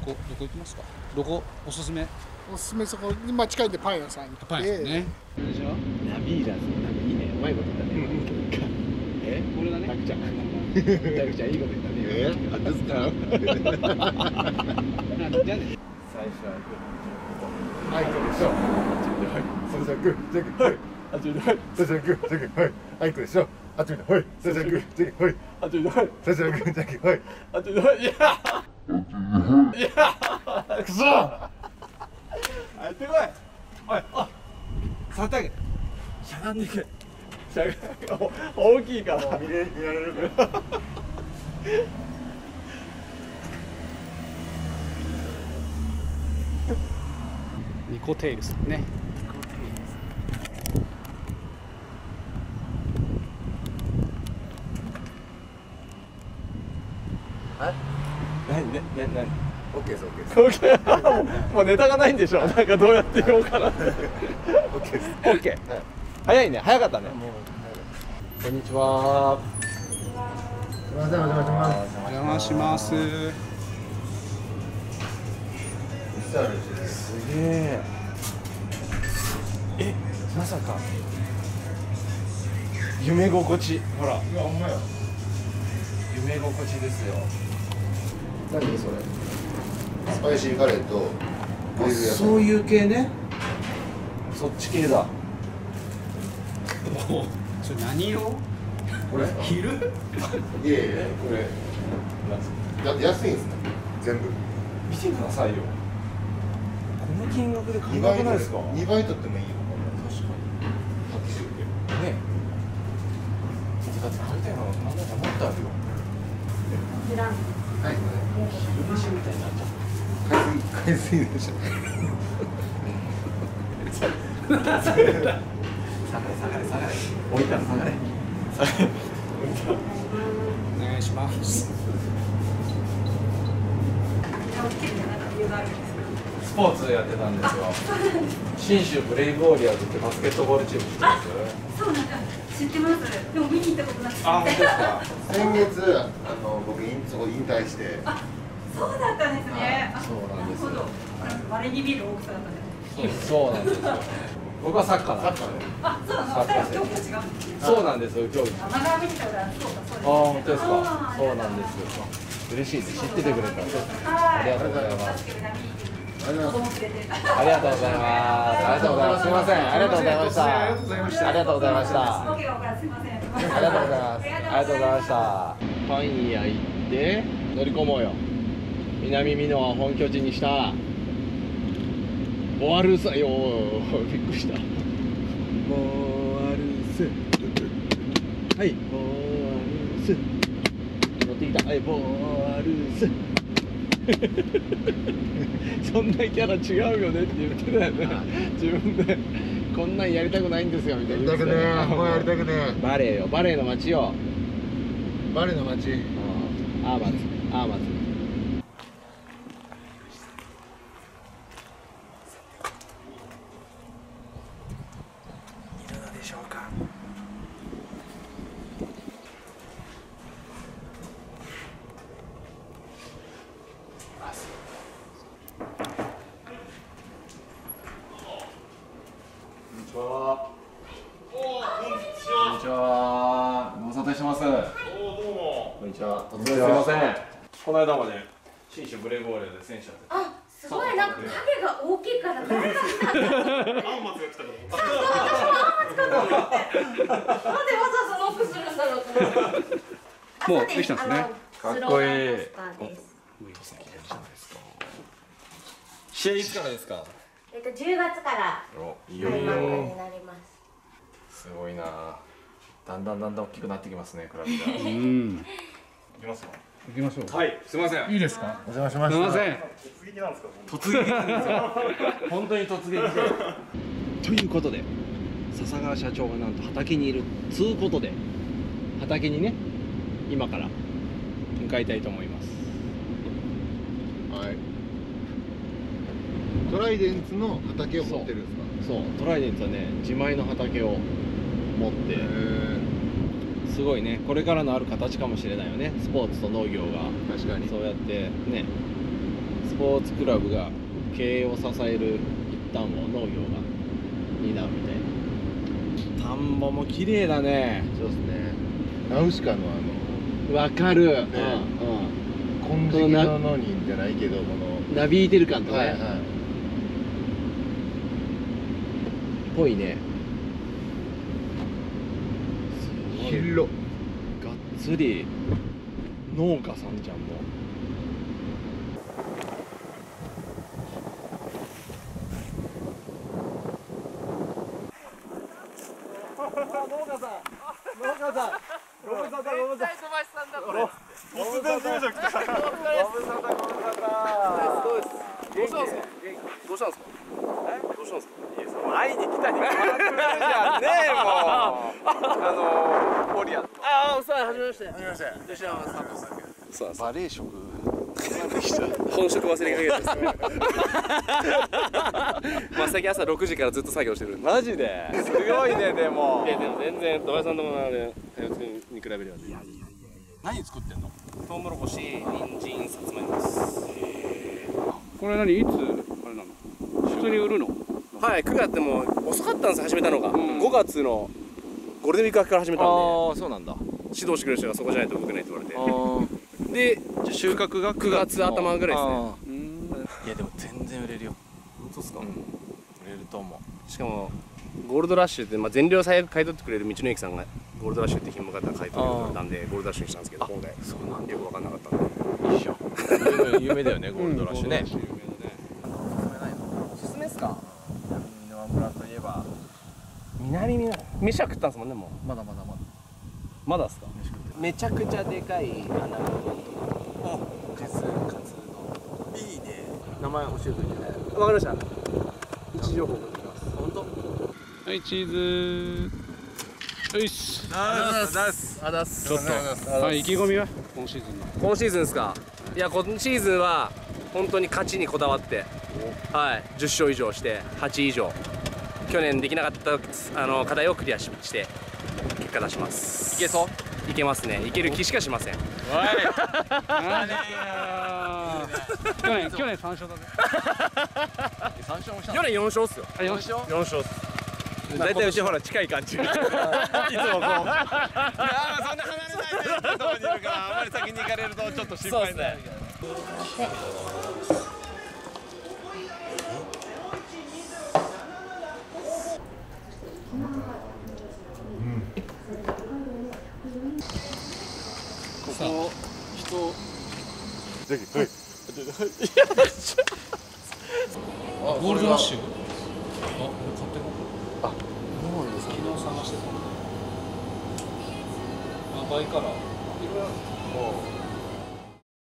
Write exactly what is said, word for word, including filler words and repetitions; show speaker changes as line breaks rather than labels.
こどこ行きますか。どこおすすめ。
おすすめそこ今近いんでパン屋さん行って。
パン屋さんね。
ナビーラーズなんかいいね、うまいこと言ったね。え、
これだね。
タクちゃん。タクちゃんいいこと言ったね。え、あですか。
じゃあね。
最初はグー。はい、これでしょ。はい、それじゃグー、じゃグー、はい。あっちではい、それじゃグー、じゃグー、はい。はい、これでしょ。あっちではい、それじゃグー、じゃグー、はい。あっちではい、それじゃグー、じゃグー、はい。あっちではい、いや。いや。くそ。入ってこい。おい、あ、触ってあげ。しゃがんでくれ。しゃがん、大きいから。見れ、見られるから。
ニコテイルさんね。
え？何ね、ね、何？オッケーです、オッケーです。オッケー。もうネタがないんでしょ。なんかどうやって言おうかな。オッケーです。オッケー。早いね、早かったね。こんにちは。すみません、お邪魔します。
お邪魔します。
すげえ。え、まさか。夢心地。ほら。いや、ほんまや。夢心地ですよ。何それ。
スパイシーカレーと
あ、そういう系ね。そっち系だ。
おお、それ何色？
これ
昼？
いえいえ、これだって安いんですね、全部
見てくださいよ。この金額で買え
に
な
ばい取っ
くないですか？
にばい取ってもいいよ。
確かに。はっきり言ってね。だって買いたいのなんだかもっとあるよ。
はい、
昼飯みたいになっちゃった。
海水海水でしょ。
下がれ下がれ下がれ。置いたら下がれ。
お願いします。
スポーツやってたんですよ。信州ブレイブウォリアーズってバスケットボールチーム知ってます？
そうなんか知ってます。でも見に行ったことなくて。
あ、本当ですか。
先月あの僕引そこ引退して。
あ、そうだったんですね。
そうなんですよ。
なるほど。稀に見る大きさだったね。
そうなんですよ。僕はサッカーなんですよ。
あ、そうなの。二人は競技は違う。
そうなんですよ、競技。
名前見てたからそうだそうです。
あ、本当ですか。そうなんですよ。嬉しいです。知っててくれたら。ありがとうございます。
子供連れて。
ありがとうございます。ありがとうございます。すみません。ありがとうございました。ありがとうございました。ありがとうございました。
わけが分からずすみません。
ありがとうございます。ありがとうございました。パン屋行って乗り込もうよ。南美濃は本拠地にしたボアルース、よー、びっくりした。ボアルース、はい、ボアルース、乗ってきた、はい、ボアルース。そんなキャラ違うよねって言ってたよね。自分でこんなんやりたくないんですよみたいな。
やりたくねえ、もうやりたくねえ。
バレエよ、バレエの街よ。
バレの街。
アーマズ、アーマズ。いるのでしょうか。こんにちは。おお、こんにちは。こんにちは。ご無沙汰してます。おお、どうも。こんにちは。突然すみません。この間まで信州ブレイブウォリアーで選手やってた。
あ、すごいなんか影が大きいから誰が来たんだろう。
アンマツが来たから。
そうそう、私もあんま使ったと思って。なんでわざわざノックするんだろうと思って。
もうできたんですね。
かっこいい。試合いつからですか。
えっとじゅうがつから
いよい
開幕
よ。
になります。
すごいな。だんだんだんだん大きくなってきますね、クラブが。
うん。
行きますか。
行きましょう。
はい、すみません。
いいですか。
お邪魔します
みません。
突撃なんですか。
突撃なんですよ。本当に突撃で。ということで、笹川社長がなんと畑にいるつうことで、畑にね、今から向かいたいと思います。
はい。トライデンツの畑を持ってるんですか。
そう、トライデンツはね、自前の畑を持って
へえ。
すごいね、これからのある形かもしれないよね。スポーツと農業が
確かに。
そうやってね、スポ
ポーツクラブが経営を支える一端を農業が担うみたいな。田んぼも綺麗だね。
そうですね。ナウシカのあの
わかる。うんうん。
金色ののにじゃないけど、この
なびいてる感とかね。
はいはい。
ぽいね。
広っ。
がっつり農家さんじゃんもう。農家さん、農家さん、ご無沙汰ご無沙汰。小林さんだこれ。
突然事務所来た。
ご無沙汰ご無沙汰。そうです。どうしたんですか。どうしたんですか。え、どうしたんですか。いや、その会いに来たに決まってるじゃんねえもう。あのポリアン。ああ、さあ、はじめまして。はじめまして。吉山さんです。そうなんです。バレー職。本職忘れかけてます。まあ最近朝ろくじからずっと作業してるんで。マジで。すごいねでも。いやでも全然土井さんともあれに比べれば。いやいやいや。何作ってんの？トウモロコシ、人参、さつまいもです。
これ何いつあれなの？普通に売るの？
はい、くがつでも遅かったんです始めたのが。ごがつのゴールデンウィーク明けから始めたんで。ああ、そうなんだ。指導してくれる人がそこじゃないと動けないって言われて。で、収穫がくがつ頭ぐらいですね。いやでも全然売れるよ。本当ですか？売れると思う。しかもゴールドラッシュって、まあ、全量最悪買い取ってくれる道の駅さんがゴールドラッシュって品目があったら買い取ってくれたんでゴールドラッシュにしたんですけど、今回そうなんよく分かんなかったんで。いいじゃん。有名だよねゴールドラッシュね。おすすめですか？南沼村といえば南沼飯は食ったんですもんね。もうまだまだまだまだですか？めちゃくちゃでかい穴子丼とかカツカツ丼とかいいね。名前教えておいて。わかりました。位置情報ができます。本当？
はい、チーズ。よいっす。
あざすあざす。ちょっと
はい、意気込みは今シーズンの。
今シーズンですか？いや今シーズンは本当に勝ちにこだわって、はい、じゅっしょう以上してはちい以上。去年できなかったあの課題をクリアしして結果出します。いけそう？いけますね。いける気しかしません。おい。
去年去年三勝だね。
三勝もした。去年四勝っすよ。
あ、四勝？
四勝っす。大体うちほら近い感じ。いつもこう。ああそんな離れないでとこにいるからあんまり先に行かれるとちょっと心配だよ。ここ人
ぜひはい。
ゴールドラッシュ。あ、これ買ってこう。あ、そうなんですか。昨日探してた。あ、バイカラー。いろいろある。